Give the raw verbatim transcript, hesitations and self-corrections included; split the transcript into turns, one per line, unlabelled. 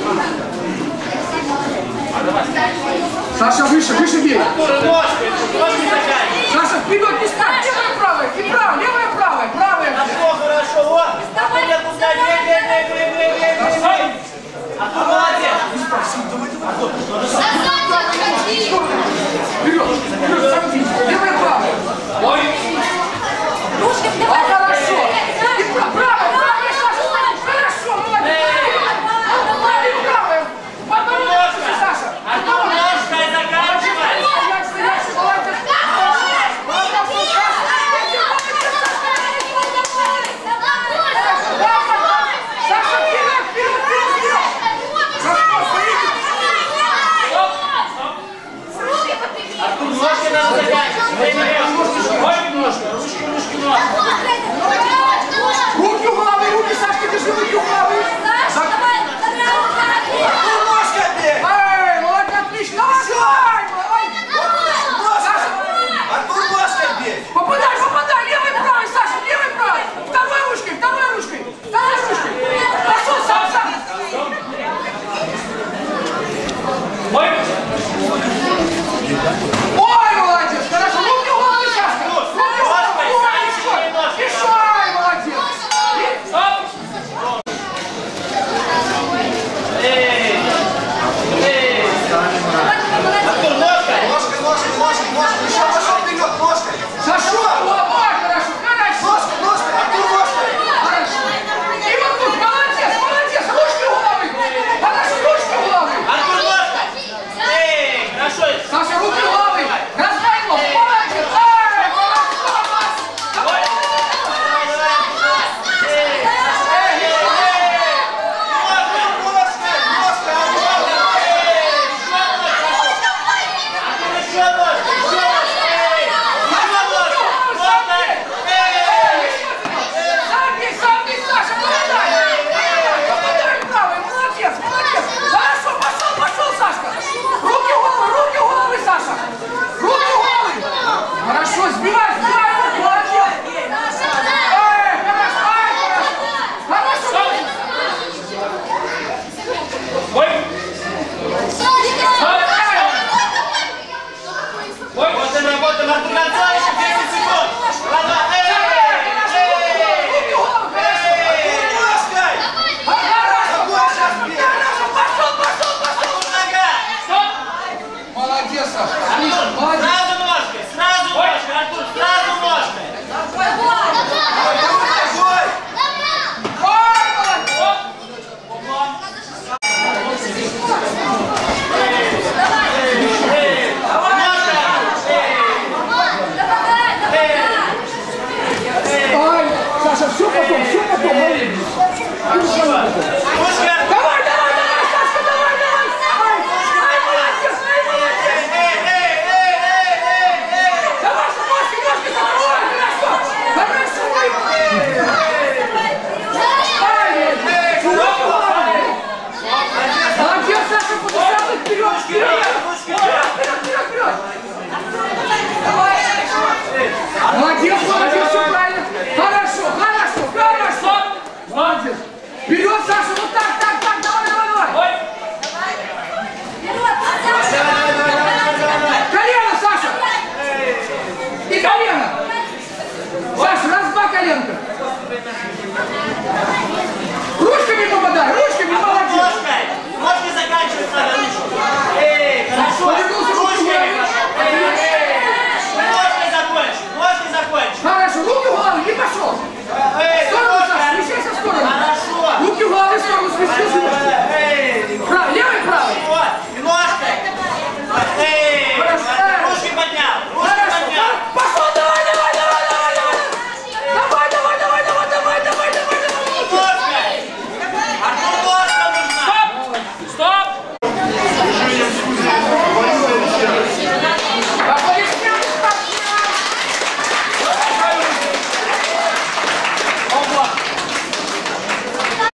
Саша, выше, выше бей. Саша, вперед, не ставь. Левая, правая, и правая, левая, правая, правая.
Хорошо, хорошо, вот. Давай, давай, давай, давай. А ты молодец.
Вперед, вперед, сам левая, правая. Ой. А, хорошо. И правая, правая, Саша. Хорошо, молодец. Правая, правая. Подножка, Саша.
А то ножкой заканчивай. Артур, ножки надо заканчивать. Ой, ножка, ручки, ручки, ножки.
Руки у головы, руки, Сашка, держи руки у головы.
Артур, ножка бей.
Эй, молодец, отлично. Давай,
Артур, ножкой бей.
попадай, попадай, левой, правой, Саша, левой, правой. Второй ручкой, второй ручкой, второй ручкой. Пошел, сам, сам.
Ой.
Ой, молодец, хорошо, руки у головы, Сашка. Руки у головы, ой, решай, молодец.
Эй, эй. Артур, ножкой. Ножкой, ножкой, ножкой, ножкой. Еще пошел вперед, ножкой.
Саша, ой, хорошо, хорошо.
Ножкой, ножкой, Артур, ножкой.
Хорошо. И вот тут, молодец, молодец, ручки у головы. Хорошо, ручки у головы.
Артур, ножкой. Эй, хорошо.
Саша, руки у головы. Раздай его, молодец. Эй, хорошо.
Ой. Эй, эй, эй. Ножкой, ножкой, ножкой, Артур. Эй, еще ножкой. Артур, еще ножкой, еще ножкой. Эй, еще ножкой, ножкой. Эй.
Сам бей, сам бей, Саша, попадай. Попадай правой, молодец, молодец. Хорошо, пошел, пошел, Сашка. Руки у головы, руки у головы, Саша. Руки у головы. Хорошо, сбивай, сбивай руки, молодец. Эй, хорошо, ай, хорошо. Хорошо.
Ой. Ой, вот и работаем, Артур, конца еще десять секунд. Ладно, эй, эй,
Руки у головы, хорошо.
эй, ножкой.
Хорошо, хорошо, пошел, пошел, пошел.
Артур, нога. Стоп.
Молодец, Саша. Отлично,
Артур,
молодец.
сразу ножкой, сразу ножкой, Артур, сразу ножкой.
Ой, молодец. Ой, Саша, все потом, все потом.